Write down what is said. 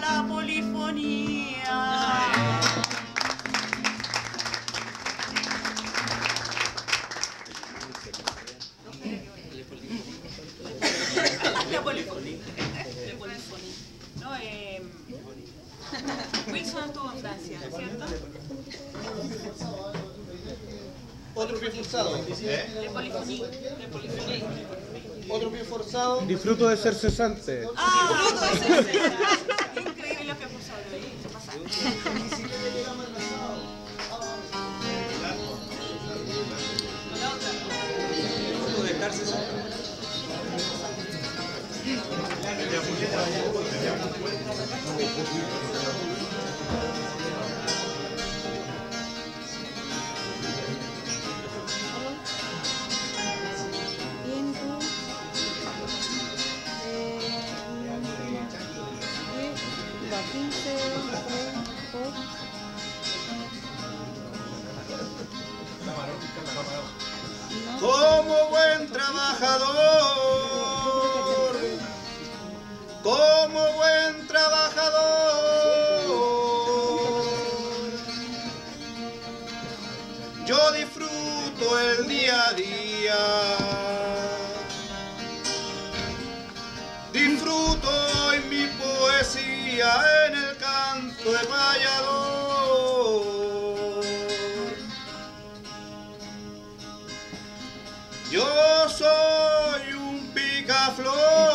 la polifonía. La polifonía. No, Wilson estuvo en Francia, ¿cierto? Otro pie forzado. Le polifonía. Otro pie forzado. Disfruto de ser cesante. Ah, disfruto de ser cesante. Increíble lo que puso ahí. Se pasa. Disfruto de estar cesante. Como buen trabajador, yo disfruto el día a día, disfruto en mi poesía, en el canto de payador. Yo soy un picaflor